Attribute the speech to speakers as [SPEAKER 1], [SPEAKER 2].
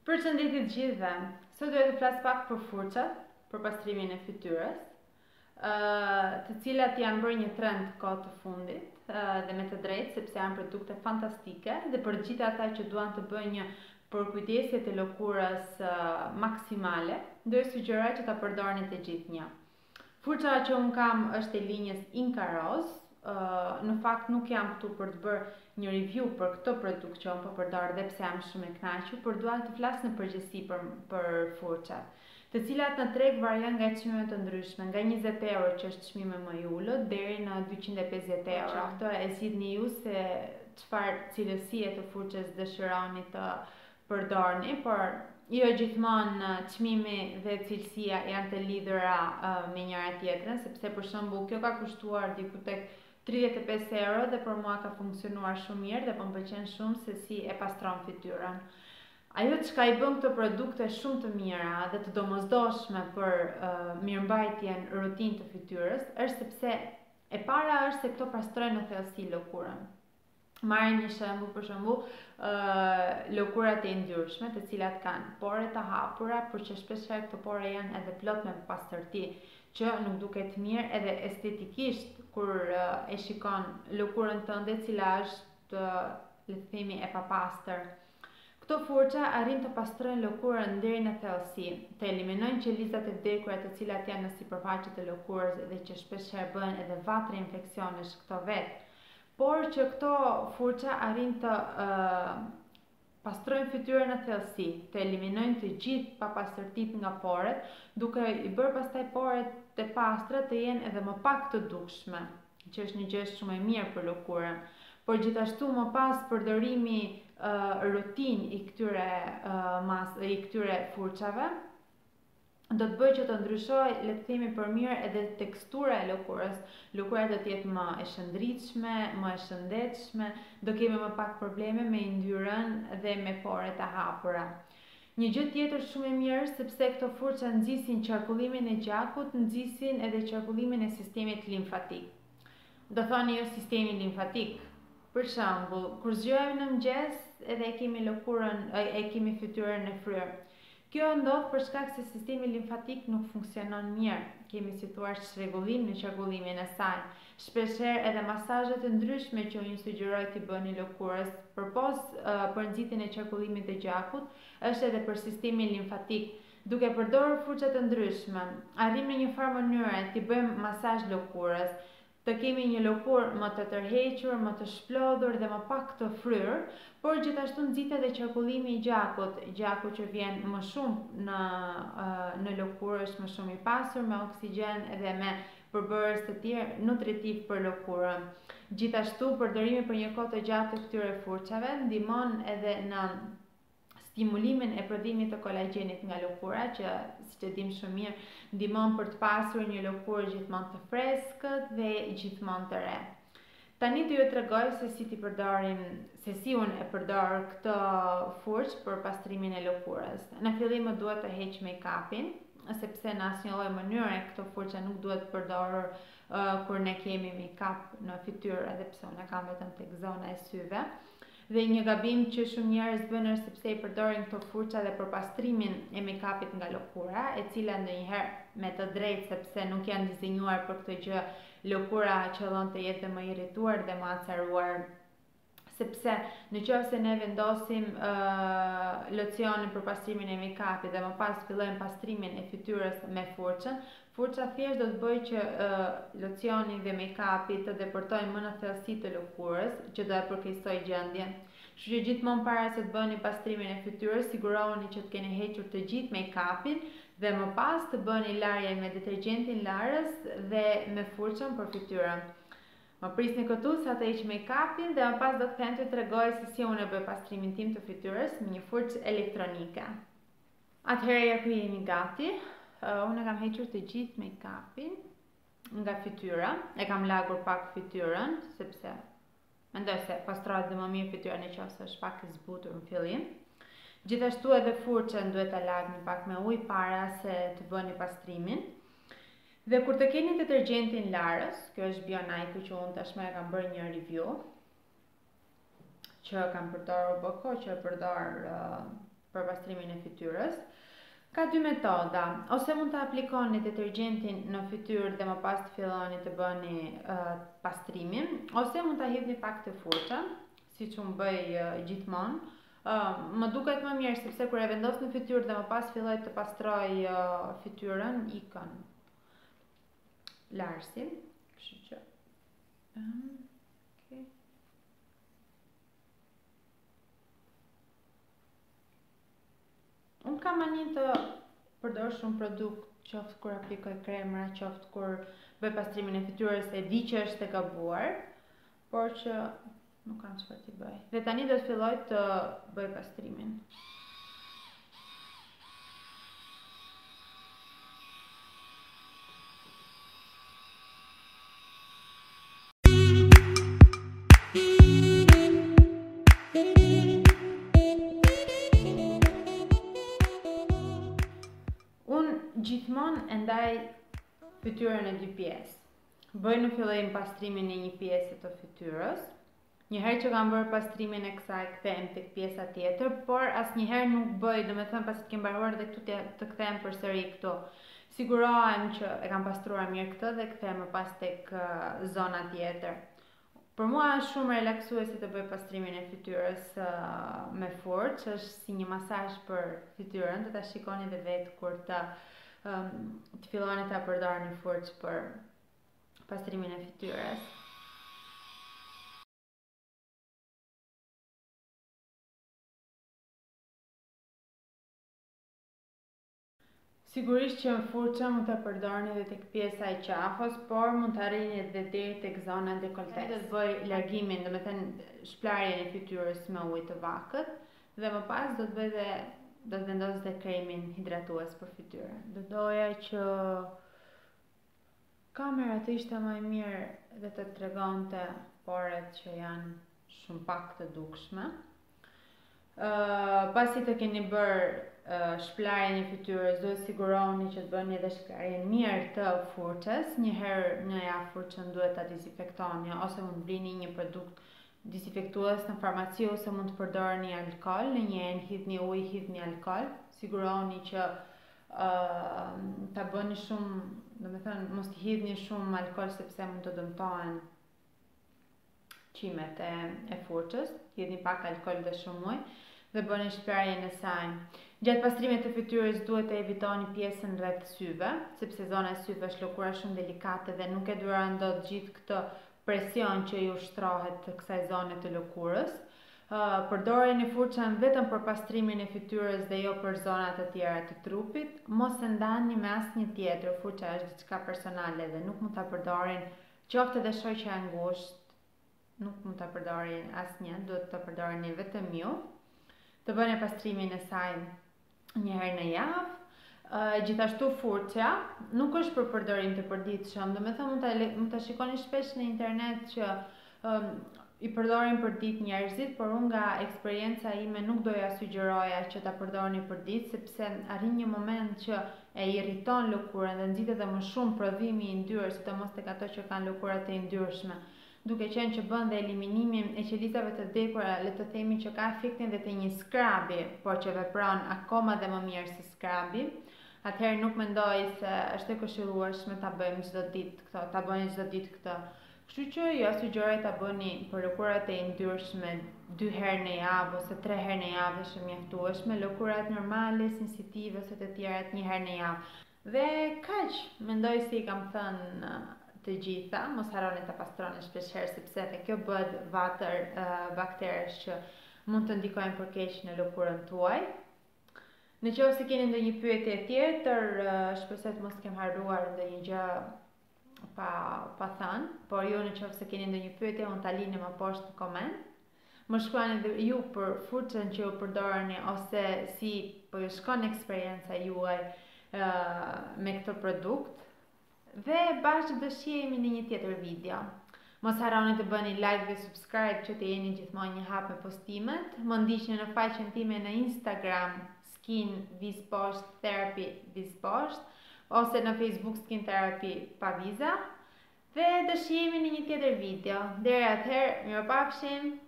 [SPEAKER 1] Përshëndetje të gjithëve. Sot do të flas pak për furçat, për pastrimin e fytyrës, të cilat janë bërë një trend kohë të fundit dhe me të drejtë sepse janë produkte fantastike dhe për gjithë ata që duan të bëjnë një përkujdesje të lëkurës maksimale, do ju sugjeroj që ta përdorni të gjithë një. Furça që unë kam është e linjës Inca Rose. Në fakt nuk jam këtu për të bërë një review për këtë produkt që unë po përdor dhe pse jam shumë e kënaqur, por dua të flas në përgjithësi për furçat, të cilat në treg variojnë nga çmime të ndryshme, nga 20 euro që është çmimi më i ulët deri në 250 euro. Këtë e zgjidhni ju se çfarë cilësie të furçës dëshironi të përdorni, por jo gjithmonë çmimi dhe cilësia janë të lidhura me njëra tjetrën, sepse për shembull kjo ka kushtuar diku tek 35 euro dhe për mua ka funksionuar shumë mirë dhe më pëlqen shumë se si e pastron fytyrën. Ajo çka i bën këto produkte shumë të mira dhe të domosdoshme për mirëmbajtjen rutinë të fytyrës është sepse e para është se këto pastrojnë në thellësi lëkurën. Marrim një shembull, për shembull, lëkurat e yndyrshme, të cilat kanë pore të hapura, por që shpeshherë këto pore janë edhe plot me pastërti, që nuk duket mirë edhe estetikisht kur e shikon lëkurën tënde, cila është, le të themi, e papastër. Këto furça arrin të pastrojnë lëkurën deri në thellësi, të eliminojnë qelizat e vdekura të cilat janë në sipërfaqe të lëkurës dhe që shpeshherë bëhen edhe vatra infeksionesh këto vetë. Por që këto furça arrin të pastrojnë fytyrën në thellësi, të eliminojnë të gjithë papastërtitë nga poret, duke i bërë pastaj poret e pastra të jenë edhe më pak të dukshme, që është një gjë shumë e mirë për lëkurën. Por gjithashtu më pas përdorimi rutinë i këtyre furçave do të bëjë që të ndryshojë, le të themi, për mirë edhe tekstura e lëkurës. Lëkura do të jetë më e shëndritshme, më e shëndetshme, do kemi më pak probleme me yndyrën dhe me poret e hapura. Një gjë tjetër shumë e mirë sepse këto furça nxisin qarkullimin e gjakut, nxisin edhe qarkullimin e sistemit limfatik. Do thoni jo sistemi limfatik. Për shembull, kur zgjohemi në mëngjes edhe e kemi fytyrën e fryrë. Kjo ndodh për shkak se sistemi limfatik nuk funksionon mirë. Kemi si thua çrregullim në qarkullimin e saj. Shpeshherë edhe masazhet e ndryshme që unë sugjeroj t'i bëni lëkurës për nxitjen e qarkullimit të gjakut, është edhe për sistemin limfatik. Duke përdorur furça të ndryshme, arrim në një farë mënyre t'i bëjmë masazh lëkurës, të kemi një lëkurë më të tërhequr, më të shplodhur dhe më pak të fryrë, por gjithashtu nxit edhe qarkullimi i gjakut. Gjaku që vjen më shumë në lëkurë është më shumë i pasur, me oksigjen edhe me përbërës të tjerë nutritiv për lëkurën. Gjithashtu përdorimi për një kohë të gjatë të këtyre furçave ndihmon edhe në stimulimin e prodhimit të kolagjenit nga lëkura, që siç e dim shumë mirë, ndihmon për të pasur një lëkurë gjithmonë të freskët dhe gjithmonë të re. Tani do ju tregoj se si unë e përdor këtë furçë për pastrimin e lëkurës. Në fillim duhet të heq make-upin, sepse në asnjë lloj mënyre këtë furçë nuk duhet përdorur kur ne kemi make-up në fytyrë, edhe pse unë kam vetëm tek zona e syve. Dhe një gabim që shumë njerëz bëjnë është sepse i përdorin këto furça dhe për pastrimin e make-upit nga lëkura, e cila ndonjëherë me të drejtë sepse nuk janë dizenjuar për këtë gjë, lëkura qëllon të jetë më irrituar dhe më acaruar. Sepse nëse ne vendosim locionin për pastrimin e make-upit dhe më pas fillojmë pastrimin e fytyrës me furçën, furça thjesht do të bëjë që locioni dhe make-upi të deportojnë më në thellësi të lëkurës, që do e përkeqësojë gjendjen. Kështu që gjithmonë para se të bëni pastrimin e fytyrës, sigurohuni që të keni hequr të gjithë make-upin dhe më pas të bëni larje me detergjentin larës dhe me furçën për fytyrën. Më prisni këtu sa të heq make-upin dhe më pas do të them t'ju tregoj se si unë e bëj pastrimin tim të fytyrës me një furçë elektronike. Atëherë ja ku jemi gati. Unë kam hequr të gjithë make-upin nga fytyra, e kam lagur pak fytyrën, sepse mendoj se pastrohet dhe më mirë fytyra nëse është pak e zbutur në fillim. Gjithashtu edhe furçën duhet ta lagni pak me ujë para se të bëni pastrimin. Dhe kur të keni detergjentin larës, kjo është Bionike që unë tashmë e kam bërë një review, që kam përdorur bako, që e përdor për pastrimin e fytyrës. Ka dy metoda, ose mund të aplikoni detergjentin në fytyrë dhe më pas të filloni të bëni pastrimin, ose mund të hidhni pak të furça, siç unë bëj gjithmonë. Më duket më mirë sepse kur e vendos në fytyrë dhe më pas filloj të pastroj fytyrën, ikën larsin, kështu që okay. Unë kam mani të përdor shumë produkt, qoftë kur aplikoj kremra, qoftë kur bëj pastrimin e fytyrës, e di që është e gabuar, por që nuk kam çfarë t'i bëj. Dhe tani do të filloj të bëj pastrimin. Gjithmonë e ndaj fytyrën e dy pjesë. Bëj në fillim pastrimin e një pjese të fytyrës. Njëherë që kam bërë pastrimin e kësaj, kthehem tek pjesa tjetër, por asnjëherë nuk bëj, domethënë pasi të kem mbaruar dhe këtu të kthehem përsëri këtu. Sigurohem që e kam pastruar mirë këtë dhe kthehem më pas tek zona tjetër. Për mua është shumë relaksuese të bëj pastrimin e fytyrës me furçë, është si një masazh për fytyrën, do ta shikoni edhe vetë kur të filloni ta përdorni furçë për pastrimin e fytyrës. Sigurisht që furça mund ta përdorni edhe tek pjesa e qafës, por mund të arrini edhe deri tek zona dekoltes. Do të bëj largimin, domethënë shplarjen e fytyrës me ujë të vakët dhe më pas do të vendos dhe kremin hidratues për fytyrë. Do doja që kamera të ishte më e mirë dhe të tregonte poret që janë shumë pak të dukshme. Pasi të keni bërë shplarjen e fytyrës, duhet siguroni që të bëni edhe shplarjen mirë të furçës. Një herë në javë furçën duhet ta dezinfektoni, ose mund blini një produkt dezinfektues në farmaci, ose mund të përdorni alkol, në një enë hidhni ujë, hidhni alkol. Siguroni që ta bëni shumë, domethënë mos të hidhni shumë alkol sepse mund të dëmtohen qimet e furçës. Hidhni pak alkol dhe shumë ujë dhe bëni shplarjen e saj. Gjatë pastrimit të fytyrës duhet të evitoni pjesën rreth syve, sepse zona e syve është lëkura shumë delikate dhe nuk e duron dot gjithë këtë presion që ju shtrohet të kësaj zone të lëkurës. Përdoreni furçën vetëm për pastrimin e fytyrës dhe jo për zonat e tjera të trupit. Mos e ndani me asnjë tjetër, furça është diçka personale dhe nuk mund ta përdorin qoftë edhe shoqja e ngushtë, nuk mund ta përdorin asnjë, duhet ta përdorni vetëm ju. Të bëni pastrimin e saj një herë në javë. Gjithashtu furçja nuk është për përdorim të përditshëm, domethënë mund ta shikoni shpesh në internet që i përdorin për ditë njerëzit, por unë nga eksperienca ime nuk doja sugjeroja që ta përdorni për ditë, sepse arrin një moment që e irriton lëkurën dhe nxitet edhe më shumë prodhimi i yndyrës, sidomos tek ato që kanë lëkura të yndyrshme. Duke qenë që bën dhe eliminimin e qelizave të vdekura, le të themi që ka efektin dhe të një skrabi, por që vepron akoma dhe më mirë se skrabi. Atëherë nuk mendoj se është e këshillueshme ta bëjmë çdo ditë këtë, ta bëni çdo ditë këtë. Kështu që jo sugjeroj ta bëni për lëkurat e yndyrshme 2 herë në javë ose 3 herë në javë, është mjaftueshme. Lëkurat normale, sensitive ose të tjerat 1 herë në javë. Dhe kaq, mendoj se i kam thënë të gjitha. Mos harroni ta pastroni shpeshherë sepse edhe kjo bëhet vatër bakteresh që mund të ndikojnë për keq në lëkurën tuaj. Në qoftë se keni ndonjë pyetje tjetër, shpresoj të mos kem harruar ndonjë gjë pa thënë, por ju në qoftë se keni ndonjë pyetje, mund ta lini më poshtë në koment. Më shkruani edhe ju për furçën që ju përdorni ose si po ju shkon eksperienca juaj me këtë produkt. Dhe bashkë do shihemi në një tjetër video. Mos harroni të bëni like dhe subscribe që të jeni gjithmonë një hap me postimet. Më ndiqni në faqen time në Instagram Skin Visposht Therapy Visposht ose në Facebook Skin Therapy Paviza. Dhe do shihemi në një tjetër video. Deri atëherë, mirupafshim.